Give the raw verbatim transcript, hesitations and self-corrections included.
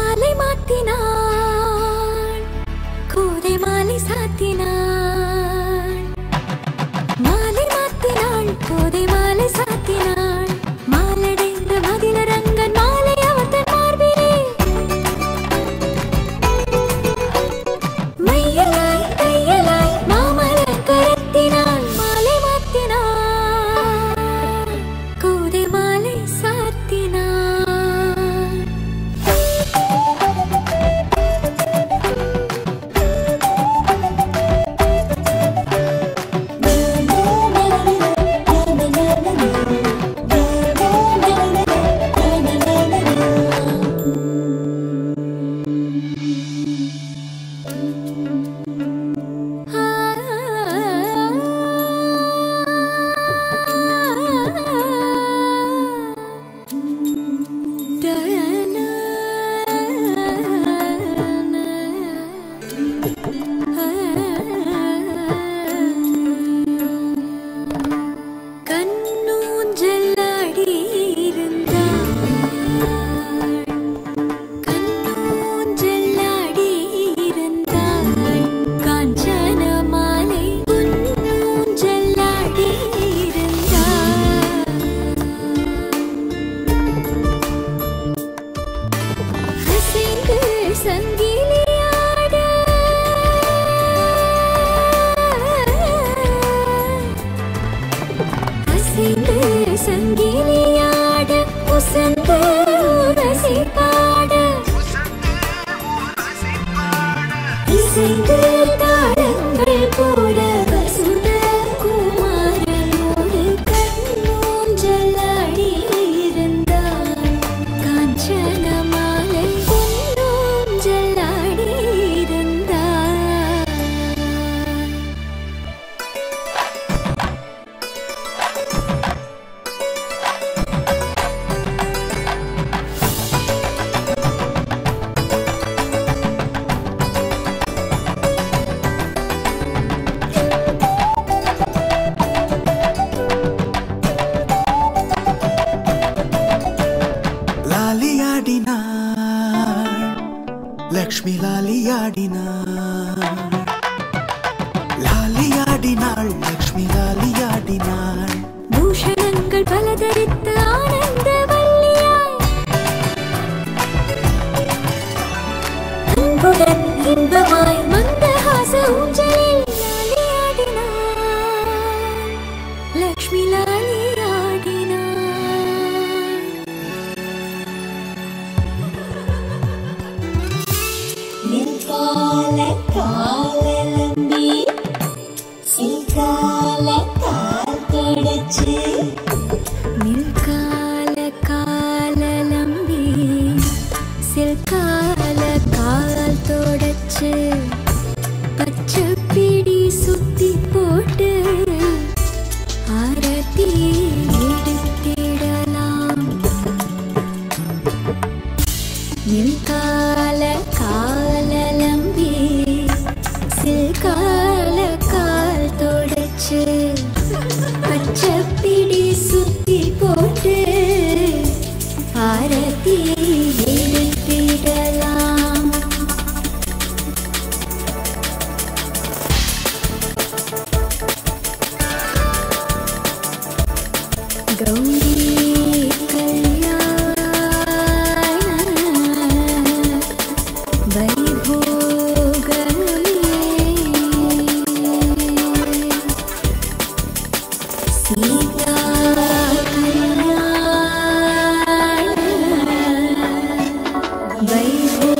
மாலை மாத்தினாள் கோதை மாலை சாத்தினாள் மாலை மாத்தினாள் கோதை மாலை சாத்தினாள் மாலடைந்த மதிலரங்கன் மாலை அவத்தன் மார்பிலே மையலாய் தையலாய் மாமலர் கரத்தினாள் மாலை மாத்தினாள் கோதை மாலை சாத்தினாள் संगीलियाड उसंद उरसी पाड इसेंगे तारंगल पोड वसुद कुमारनोड कन्नूंजलाडी इरुंदाल कांचन मालै कुन्नूंजलाडी इरुंदाल लक्ष्मी लालियाडिनाळ लालियाडिनाळ लक्ष्मी लालियाडिनाळ भूषणங்கள் பலதரித்து ஆனந்த வள்ளியாய் அன்புடன் இன்பமாய் மந்தஹாச ஊஞ்சலில் லாலியாடினாள் லக்ஷ்மி லாலியாடினாள் நிற்கால காலலம்பி சிற்கால கால் தொடச்சு நிற்கால காலலம்பி சிற்கால கால் தொடச்சு பச்சை பிடி சுத்தி போட்டு ஆரத்தி எடுத்திடலாம் நிற்கால காலலம்பி சிற்கால கால் தொடச்சு பச்சை பிடி சுத்தி போட்டு ஆரத்தி எடுத்திடலாம் கௌரி Bye.